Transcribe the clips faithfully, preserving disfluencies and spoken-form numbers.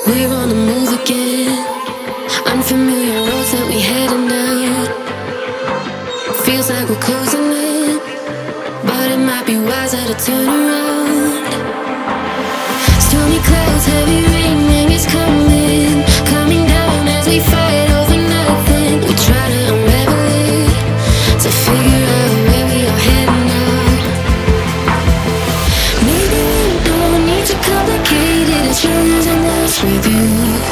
We're on the move again. Unfamiliar roads that we heading down. Feels like we're closing in, but it might be wiser to turn around. Stormy clouds, heavy rain, and it's coming, coming down as we fight over nothing. We try to unravel it, to figure out where we are heading now. Maybe we don't need to complicate it, as long as I'm lost with you.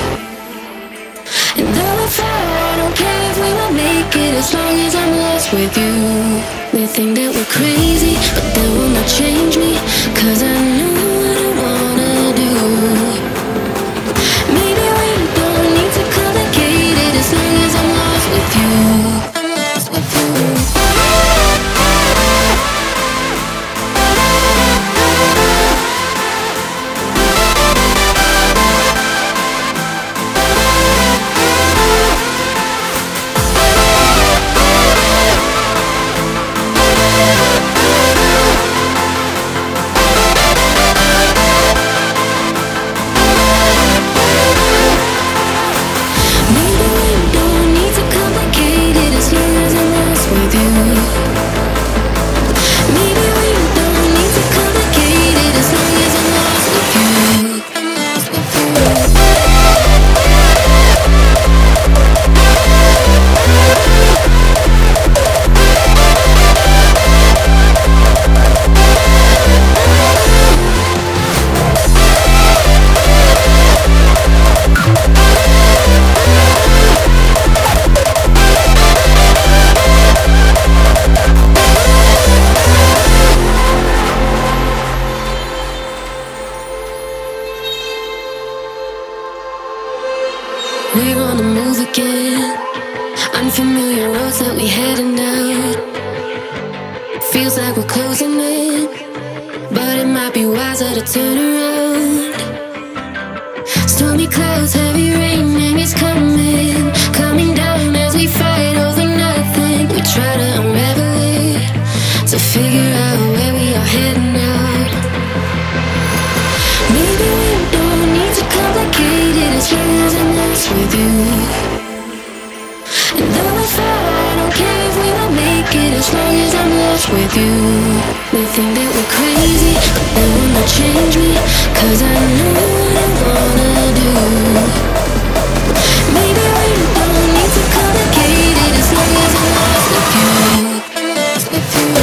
And though I fall, I don't care if we won't make it, as long as I'm lost with you. They think that we're crazy, but that will not change me, cause I know what I wanna do. Maybe we don't need to complicate it, as long as I'm lost with you. I'm lost with you. We're on the move again. Unfamiliar roads that we heading down. Feels like we're closing in, but it might be wiser to turn around. Stormy clouds, heavy rain, and it's coming, coming down as we fight over nothing. We try to unravel it, to figure out where we are heading now. Maybe we don't need to complicate it, as long as I'm lost with you. And though I fall, I don't care if we won't make it, as long as I'm lost with you. They think that we're crazy, but that will not change me, cause I know what I wanna do. Maybe we don't need to complicate it, as long as I'm lost with you. I'm lost with you.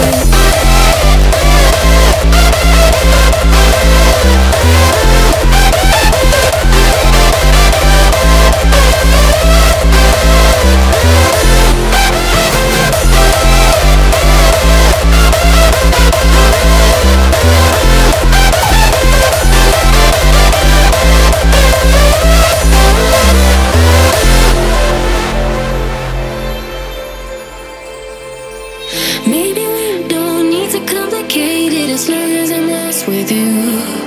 Maybe we don't need to complicate it, as long as I'm lost with you.